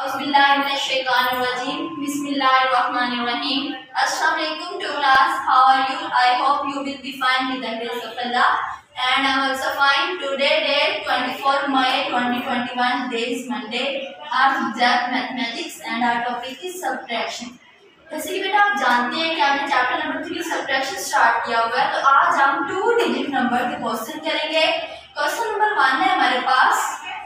Bismillahirrahmanirrahim. Assalamu alaikum to class. How are you? I hope you will be fine with the grace of Allah. And I'm also fine. Today date 24 May 2021. Day is Monday. Our subject mathematics and our topic is subtraction. जैसे कि बेटा आप जानते हैं कि आपने chapter number 3 subtraction start किया हुआ है, तो आज हम 2 डिजिट नंबर के क्वेश्चन करेंगे। क्वेश्चन नंबर 1 है हमारे पास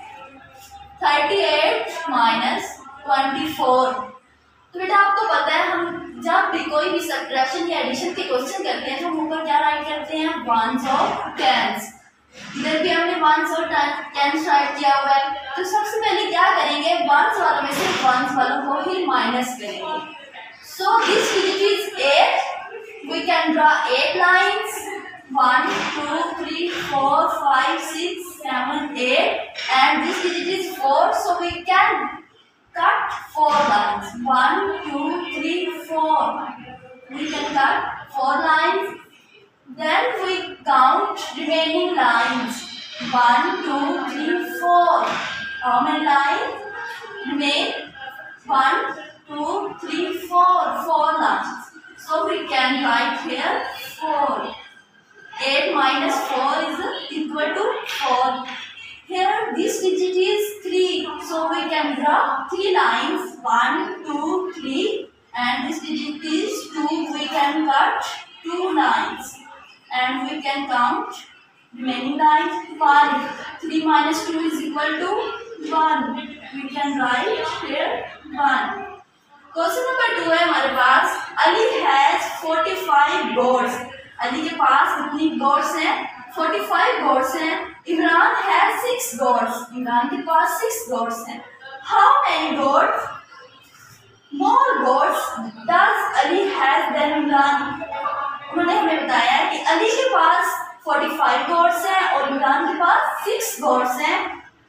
38 माइनस 24। तो बेटा आपको पता है हम जब भी कोई भी सब्ट्रैक्शन या एडिशन के क्वेश्चन करते हैं तो हम ऊपर क्या राइट करते हैं, वंस और टेंस। इधर भी हमने वंस और टेंस राइट किया हुआ है। तो सबसे पहले क्या करेंगे, वंस वालों में से वंस वालों को ही माइनस करेंगे। So this digit is 8. We can draw 8 lines. 1, 2, 3, 4, 5, 6, 7, 8. And this digit is 4. So we can cut 4 lines. 1, 2, 3, 4. We can cut 4 lines. Then we count remaining lines. 1, 2, 3, 4. How many lines remain? 1, 2, 3, 4 lines. So we can write here 4. 8 minus 4 is equal to 4. Here this digit is 3. So we can draw 3 lines. 1, 2, 3. And this digit is 2. We can cut 2 lines. And we can count remaining lines. 1. 3 minus 2 is equal to 1. We can write here 1. Question number 2 है हमारे पास, Ali has 45 goats. Ali के पास कितनी goats हैं, 45 goats हैं। Imran has 6 goats. Imran के पास 6 गोट्स हैं। How many goats more goats does Ali has than Imran. उन्होंने हमें बताया कि अली के पास 45 गोट्स हैं और इमरान के पास 6 गोट्स हैं।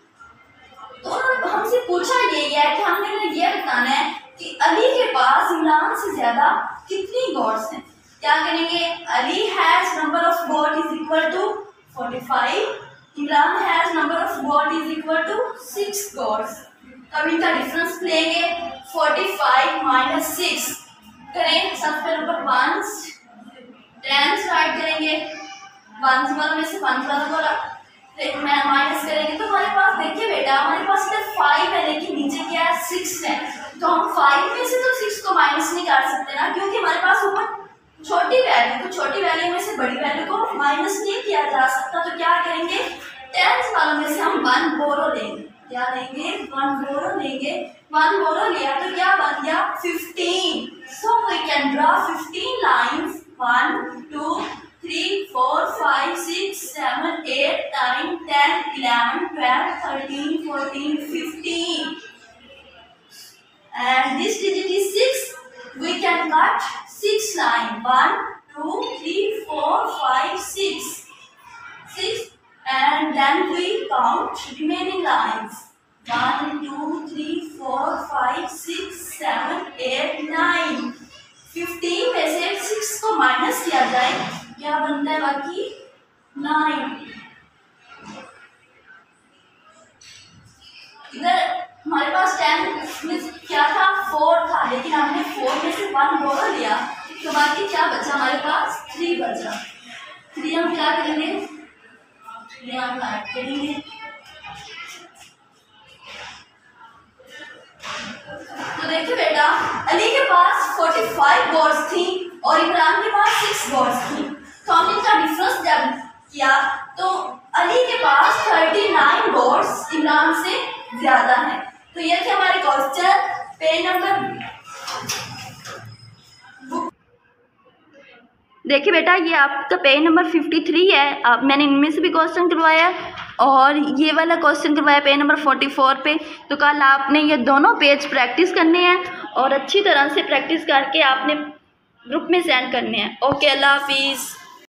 तो उन्होंने हमसे पूछा ये है कि हमने ये बताना है कि अली के पास इमरान से ज्यादा कितनी गॉड्स हैं। क्या करेंगे, Ali has number of goat is equal to 45, Imran has number of goat is equal to 6 goats. तब इनका डिफरेंस लेंगे, 45 माइनस 6 करें। सबसे पहले ऊपर वंस टेंस राइट करेंगे, वंस वालों में से वंस वालों को मैं माइनस करेंगे तो हमारे पास देखिए बेटा हमारे पास सिर्फ 5 है, लेकिन नीचे क्या है 6 है। तो हम 5 में से तो 6 को माइनस नहीं कर सकते ना, क्योंकि हमारे पास ऊपर छोटी वैल्यू, तो छोटी वैल्यू में से बड़ी वैल्यू को माइनस नहीं किया जा सकता। तो क्या करेंगे, टेंस वालों में से हम 1 बोरो लेंगे। क्या लेंगे, 1 बोरो लेंगे। 1 बोरो लिया तो क्या बन गया 15। So we can draw 15 lines. 1, 2, 3, 4, 5, 6, 7, 8, 9, 10, 11, 12, 13, 14, 15. And this digit is 6. We can cut 6 lines. 1, 2, 3, 4, 5, 6. 6. And then we count remaining lines. 1, 2, 3, 4, 5, 6, 7, 8, 9. 15 में से 6 को माइनस किया जाए, क्या बनता है बाकी 9। इधर हमारे पास 10 में क्या था 4 था, लेकिन हमने 4 में से 1 बोरो लिया तो बाकी क्या बचा हमारे पास 3 बचा। 3 हम क्या करेंगे, 3 हम ऐड करेंगे। तो देखिए बेटा अली के पास 45 गॉड्स थी और इमरान के पास 6 गॉड्स थी। तो हमने इनका डिफरेंस जब किया तो अली के पास 39 गॉड्स इमरान से ज्यादा है। तो ये थे हमारे क्वेश्चन। पेज नंबर देखिए बेटा ये आपका पेज नंबर 53 है। आप मैंने इनमें से भी क्वेश्चन करवाया और ये वाला क्वेश्चन करवाया पेज नंबर 44 पे। तो कल आपने ये दोनों पेज प्रैक्टिस करने हैं और अच्छी तरह से प्रैक्टिस करके आपने ग्रुप में सेंड करने हैं। ओके, अल्लाह हाफिज़।